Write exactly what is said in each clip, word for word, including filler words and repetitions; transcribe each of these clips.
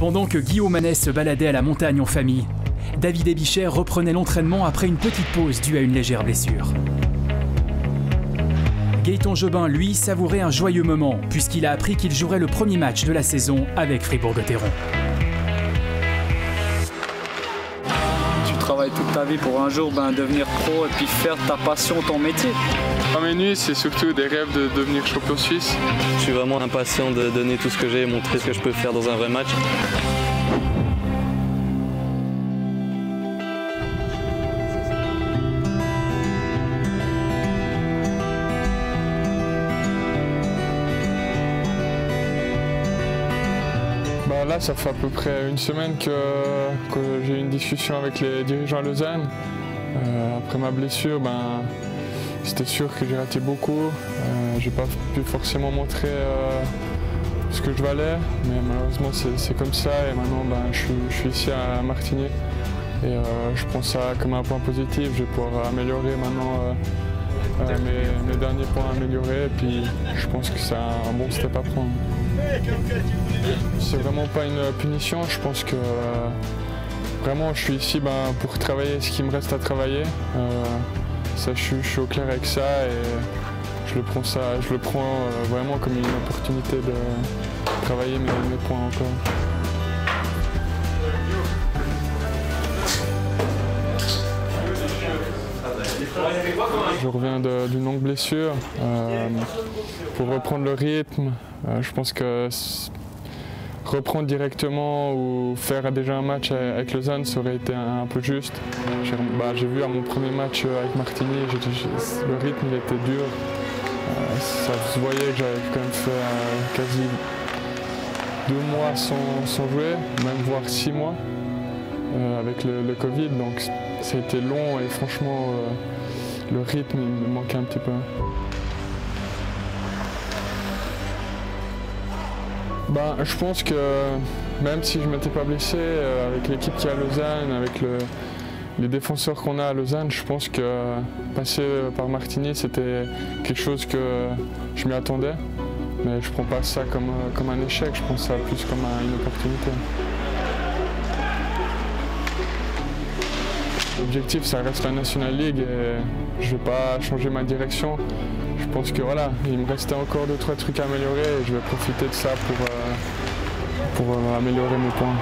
Pendant que Guillaume Manet se baladait à la montagne en famille, David Ebicher reprenait l'entraînement après une petite pause due à une légère blessure. Gaëtan Jobin, lui, savourait un joyeux moment puisqu'il a appris qu'il jouerait le premier match de la saison avec Fribourg-Gotteron. Tu travailles toute ta vie pour un jour ben, devenir pro et puis faire ta passion ton métier. Dans mes nuits, c'est surtout des rêves de devenir champion suisse. Je suis vraiment impatient de donner tout ce que j'ai et montrer ce que je peux faire dans un vrai match. Bah là, ça fait à peu près une semaine que, que j'ai eu une discussion avec les dirigeants à Lausanne. Euh, après ma blessure, ben, c'était sûr que j'ai raté beaucoup. Euh, j'ai pas pu forcément montrer euh, ce que je valais, mais malheureusement c'est comme ça. Et maintenant, ben, je, suis, je suis ici à Martigny et euh, je prends ça comme un point positif. Je vais pouvoir améliorer maintenant euh, euh, mes, mes derniers points améliorés. Et puis, je pense que c'est un bon step à prendre. C'est vraiment pas une punition. Je pense que euh, vraiment, je suis ici ben, pour travailler ce qui me reste à travailler. Euh, Ça, je, je suis au clair avec ça et je le prends, ça, je le prends euh, vraiment comme une opportunité de travailler mes, mes points encore. Je reviens d'une longue blessure. Euh, pour reprendre le rythme, euh, je pense que reprendre directement ou faire déjà un match avec Lausanne, ça aurait été un, un peu juste. J'ai bah, vu à mon premier match avec Martigny, le rythme il était dur. Euh, ça se voyait que j'avais quand même fait euh, quasi deux mois sans, sans jouer, même voire six mois euh, avec le, le Covid. Donc ça a été long et franchement euh, le rythme il me manquait un petit peu. Ben, je pense que même si je ne m'étais pas blessé, euh, avec l'équipe qui est à Lausanne, avec le, les défenseurs qu'on a à Lausanne, je pense que passer par Martigny, c'était quelque chose que je m'y attendais. Mais je ne prends pas ça comme, comme un échec, je prends ça plus comme une opportunité. L'objectif, ça reste la National League et je ne vais pas changer ma direction. Je pense que voilà, il me restait encore deux trois trucs à améliorer et je vais profiter de ça pour, euh, pour euh, améliorer mes points.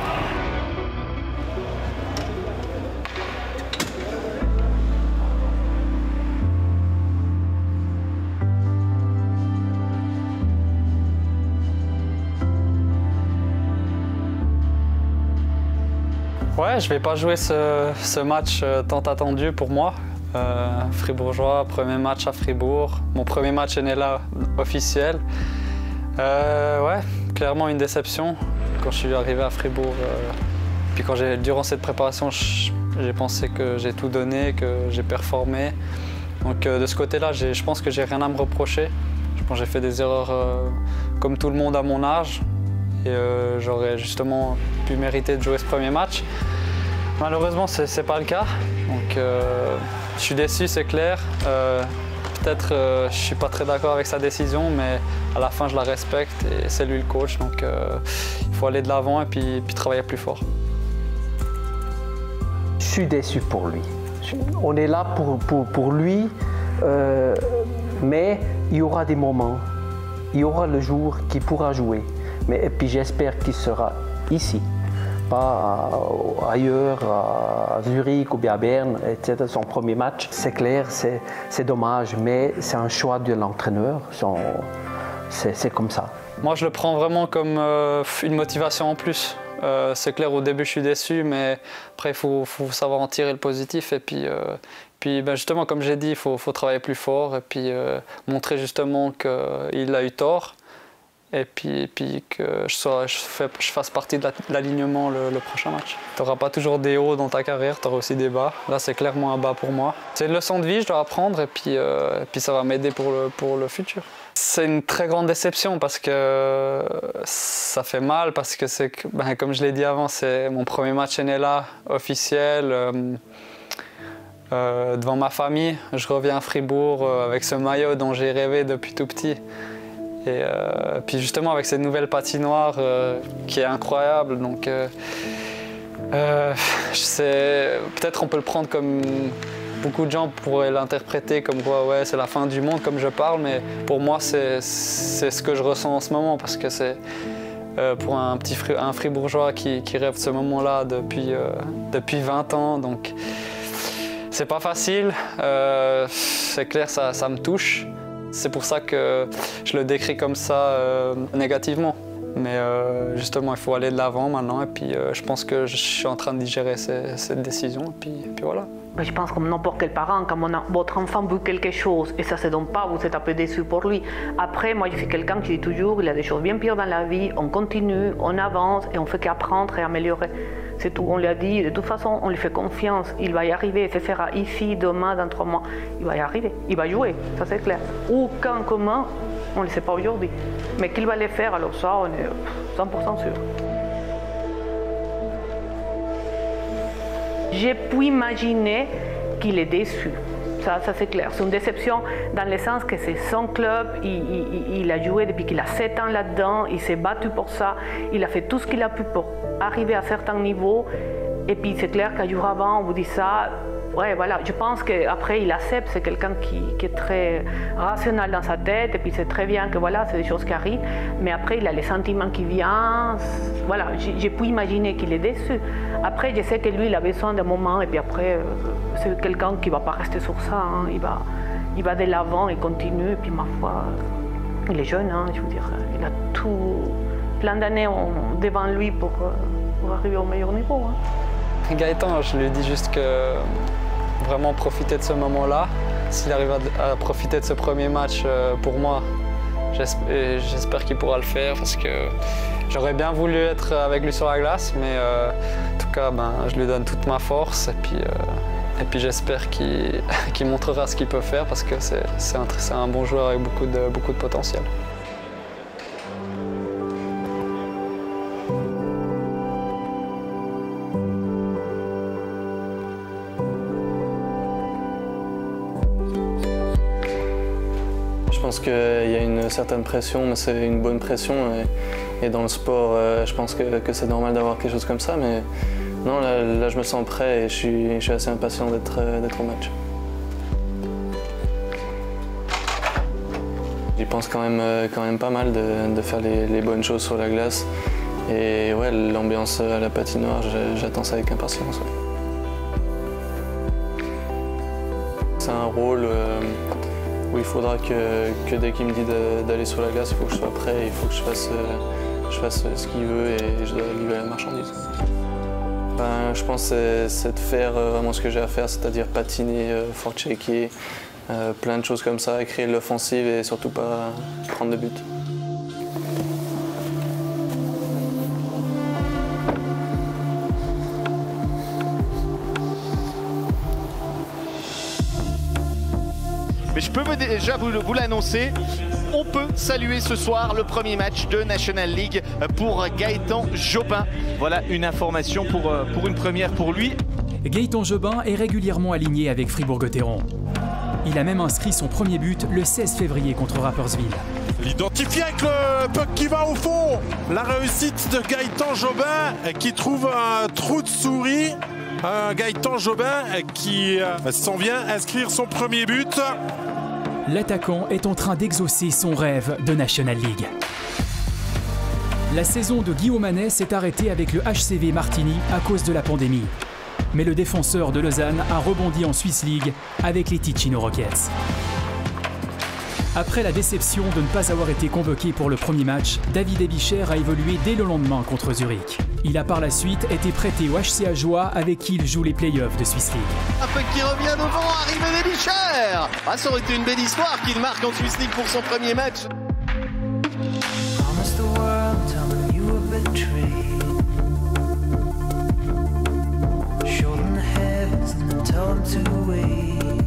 Ouais, je vais pas jouer ce, ce match tant attendu pour moi. Euh, Fribourgeois, premier match à Fribourg, mon premier match est né là officiel. Euh, ouais, clairement une déception quand je suis arrivé à Fribourg. Euh, puis quand j'ai, durant cette préparation, j'ai pensé que j'ai tout donné, que j'ai performé. Donc euh, de ce côté-là, je pense que j'ai rien à me reprocher. Je pense que j'ai fait des erreurs euh, comme tout le monde à mon âge et euh, j'aurais justement pu mériter de jouer ce premier match. Malheureusement, c'est pas le cas. Donc, euh, je suis déçu, c'est clair. Euh, Peut-être euh, je ne suis pas très d'accord avec sa décision, mais à la fin, je la respecte et c'est lui le coach. Donc, euh, il faut aller de l'avant et puis, puis travailler plus fort. Je suis déçu pour lui. On est là pour, pour, pour lui, euh, mais il y aura des moments, il y aura le jour qu'il pourra jouer. Mais, et puis j'espère qu'il sera ici. Pas ailleurs, à Zurich ou bien à Berne, et cetera. Son premier match, c'est clair, c'est dommage, mais c'est un choix de l'entraîneur, c'est comme ça. Moi, je le prends vraiment comme euh, une motivation en plus. Euh, c'est clair, au début, je suis déçu, mais après, il faut, faut savoir en tirer le positif. Et puis, euh, puis ben justement, comme j'ai dit, il faut, faut travailler plus fort et puis euh, montrer justement qu'il a eu tort. Et puis, et puis que je, sois, je, fais, je fasse partie de l'alignement le, le prochain match. Tu n'auras pas toujours des hauts dans ta carrière, tu auras aussi des bas. Là, c'est clairement un bas pour moi. C'est une leçon de vie, je dois apprendre et puis, euh, et puis ça va m'aider pour le, pour le futur. C'est une très grande déception parce que ça fait mal, parce que c'est, ben, comme je l'ai dit avant, c'est mon premier match N L A officiel. Euh, euh, devant ma famille, je reviens à Fribourg euh, avec ce maillot dont j'ai rêvé depuis tout petit. Et euh, puis justement avec cette nouvelle patinoire euh, qui est incroyable, donc euh, euh, je sais, peut-être on peut le prendre comme beaucoup de gens pourraient l'interpréter comme quoi ouais c'est la fin du monde comme je parle, mais pour moi c'est ce que je ressens en ce moment parce que c'est euh, pour un petit fri un fribourgeois qui, qui rêve de ce moment-là depuis, euh, depuis vingt ans, donc c'est pas facile, euh, c'est clair ça, ça me touche. C'est pour ça que je le décris comme ça euh, négativement. Mais euh, justement, il faut aller de l'avant maintenant. Et puis, euh, je pense que je suis en train de digérer ces, cette décision. Et puis, et puis voilà. Je pense comme n'importe quel parent, quand mon, votre enfant veut quelque chose et ça ne se donne pas, vous êtes un peu déçu pour lui. Après, moi, je suis quelqu'un qui dit toujours, il y a des choses bien pires dans la vie, on continue, on avance et on fait qu'apprendre et améliorer. C'est tout, on lui a dit, de toute façon, on lui fait confiance, il va y arriver, ce sera ici, demain, dans trois mois, il va y arriver, il va jouer, ça c'est clair. Ou quand, comment, on ne le sait pas aujourd'hui. Mais qu'il va le faire, alors ça, on est cent pour cent sûr. J'ai pu imaginer qu'il est déçu. Ça, ça c'est clair. C'est une déception dans le sens que c'est son club, il, il, il a joué depuis qu'il a sept ans là-dedans, il s'est battu pour ça, il a fait tout ce qu'il a pu pour arriver à certains niveaux. Et puis c'est clair qu'un jour avant, on vous dit ça. Ouais, voilà. Je pense qu'après, il accepte, c'est quelqu'un qui, qui est très rationnel dans sa tête, et puis c'est très bien que voilà, c'est des choses qui arrivent. Mais après, il a les sentiments qui viennent. Voilà, j'ai pu imaginer qu'il est déçu. Après, je sais que lui, il a besoin d'un moment, et puis après, euh, c'est quelqu'un qui ne va pas rester sur ça. Hein. Il, va, il va de l'avant, il continue, et puis ma foi, il est jeune, hein, je veux dire, il a tout, plein d'années devant lui pour, pour arriver au meilleur niveau. Hein. Gaëtan, je lui dis juste que vraiment profiter de ce moment-là. S'il arrive à, à profiter de ce premier match euh, pour moi, j'espère qu'il pourra le faire parce que j'aurais bien voulu être avec lui sur la glace, mais euh, en tout cas, ben, je lui donne toute ma force et puis, euh, et puis j'espère qu'il qu'il montrera ce qu'il peut faire parce que c'est un, un bon joueur avec beaucoup de, beaucoup de potentiel. Je pense qu'il y a une certaine pression, mais c'est une bonne pression. Et, et dans le sport, euh, je pense que, que c'est normal d'avoir quelque chose comme ça. Mais non, là, là je me sens prêt et je suis, je suis assez impatient d'être d'être au match. J'y pense quand même, quand même pas mal de, de faire les, les bonnes choses sur la glace. Et ouais, l'ambiance à la patinoire, j'attends ça avec impatience. Ouais. C'est un rôle euh, où il faudra que, que dès qu'il me dit d'aller sur la glace, il faut que je sois prêt, il faut que je fasse, je fasse ce qu'il veut et je dois livrer la marchandise. Ben, je pense que c'est de faire vraiment ce que j'ai à faire, c'est-à-dire patiner, forechecker, euh, plein de choses comme ça, créer de l'offensive et surtout pas prendre de but. Mais je peux déjà vous, vous l'annoncer, on peut saluer ce soir le premier match de National League pour Gaëtan Jobin. Voilà une information pour, pour une première pour lui. Gaëtan Jobin est régulièrement aligné avec Fribourg-Gotteron. Il a même inscrit son premier but le seize février contre Rapperswil. L'identifié avec le puck qui va au fond. La réussite de Gaëtan Jobin qui trouve un trou de souris. Un Gaëtan Jobin qui s'en vient inscrire son premier but. L'attaquant est en train d'exaucer son rêve de National League. La saison de Guillaume Manet s'est arrêtée avec le H C V Martigny à cause de la pandémie. Mais le défenseur de Lausanne a rebondi en Swiss League avec les Ticino Rockets. Après la déception de ne pas avoir été convoqué pour le premier match, David Ebicher a évolué dès le lendemain contre Zurich. Il a par la suite été prêté au H C A Joie avec qui il joue les playoffs de Swiss League. Un peu qui revient devant, arrivée d'Ebicher. Ah, ça aurait été une belle histoire qu'il marque en Swiss League pour son premier match. Show them the heavens and then tell them to wait.